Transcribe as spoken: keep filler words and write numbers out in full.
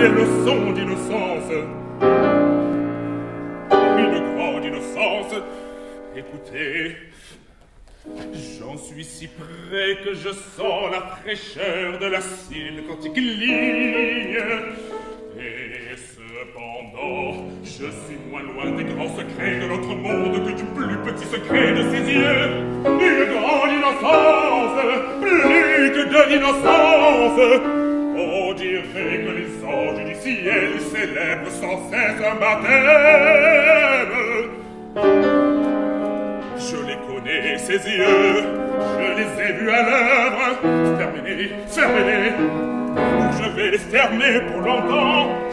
des leçons d'innocence. Une grande innocence. Écoutez, j'en suis si près que je sens la fraîcheur de la cire quand il cligne. Et cependant, je suis moins loin des grands secrets de notre monde que du plus petit secret de ses yeux. Une grande innocence, plus que de l'innocence. On dirait que les anges du ciel célèbrent sans cesse un baptême. Je les connais, ces yeux, je les ai vus à l'œuvre. Fermez-les, fermez-les, ou je vais les fermer pour longtemps.